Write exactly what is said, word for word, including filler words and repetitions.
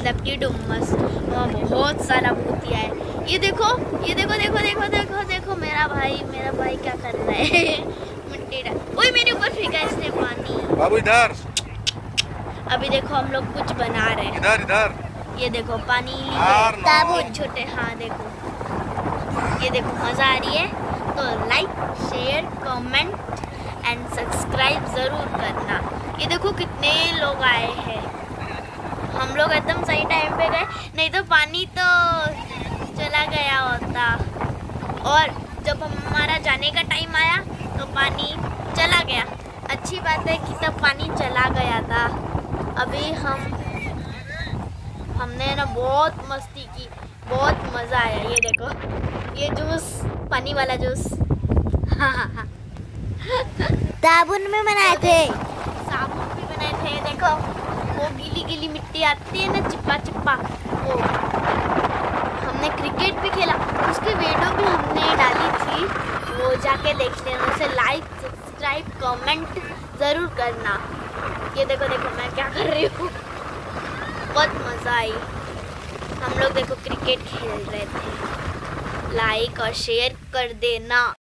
मतलब कि डुम्मस, वहाँ बहुत सारा भूतिया है। ये देखो ये देखो देखो देखो देखो देखो मेरा भाई मेरा भाई क्या कर रहा है मिट्टी डाल, ओए मेरे ऊपर फेंका इसने पानी। बाबू इधर। अभी देखो हम लोग कुछ बना रहे हैं। इधर इधर। ये देखो पानी बहुत छोटे, हाँ देखो ये देखो मजा आ रही है। तो like share comment and subscribe जरूर करना। ये देखो कितने लोग आए हैं, हम लोग एकदम सही टाइम पे गए, नहीं तो पानी तो चला गया होता। और जब हमारा जाने का टाइम आया तो पानी चला गया। अच्छी बात है कि तब पानी चला गया था। अभी हम हमने ना बहुत मस्ती की, बहुत मज़ा आया। ये देखो ये जूस, पानी वाला जूस साबुन में बनाए थे, साबुन भी बनाए थे। देखो वो गीली गीली मिट्टी आती है ना, चिप्पा चिप्पा, वो हमने क्रिकेट भी खेला, उसकी वीडियो भी हमने डाली थी, वो जाके देख लेना। उसे लाइक सब्सक्राइब कमेंट ज़रूर करना। ये देखो देखो मैं क्या कर रही हूँ, बहुत मज़ा आई। हम लोग देखो क्रिकेट खेल रहे थे। लाइक और शेयर कर देना।